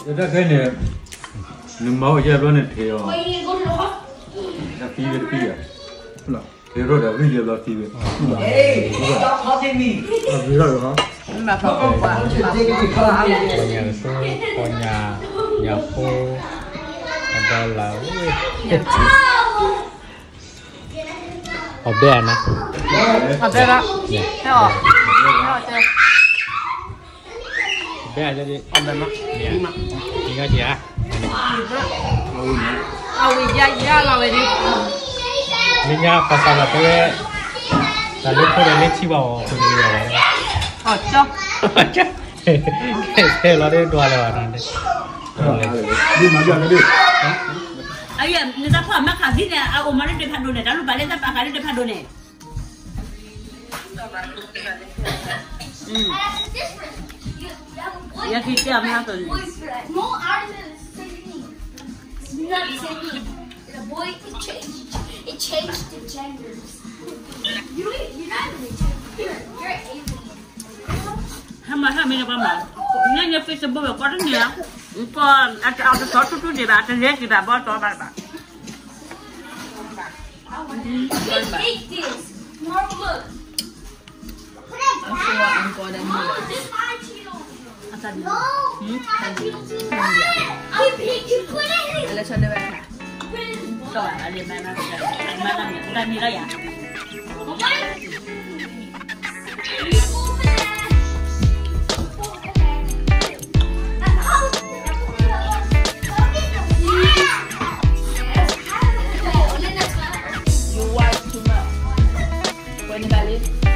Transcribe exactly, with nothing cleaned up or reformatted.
Ada kan ni, ni mau je belum ni theo. Dah tiga tiga. Pula. Theo dah video dah tiga. Eh, stop talking me. Video dah. Mà phải có quả, mà phải có quả. Nhà số, con nhà, nhà phố, ada là ở bên nè. Ở đây đó. Thấy không? Thấy không? Bên jadi Ở bên đó. đi mà. Đi ngay chị à? Ao vì da da là vậy đi. Mình nhá, pasal là tôi là lúc tôi lên chi bảo tôi đi rồi. Ờ cho. Chắc cái là đi đùa rồi nè. Đi mà giờ đi. Ai ya, ni tak faham mak hadis ni, aku mana dia padu ni, lalu balik tak pakai dia padu ni. Hmm. Ya kita apa tu? No argument is the same thing. It's not the same thing. The boy it changed. It changed the genders. You you're not even you're you're alien. Hamba hamba ni apa mak? Ni ni Facebook aku ada ni ya. Còn ada ada satu tu dia ada lihat kita bawa tu apa apa. Take this. Mom, look. Aku aku ada ni. Mom, this is my Cheetos. Asal ni. No. Hmm. You pick. You put it in. Ada sana berapa? Put it in. So ada mana mana ni? Bukan ni lah ya. You want to know? When balik?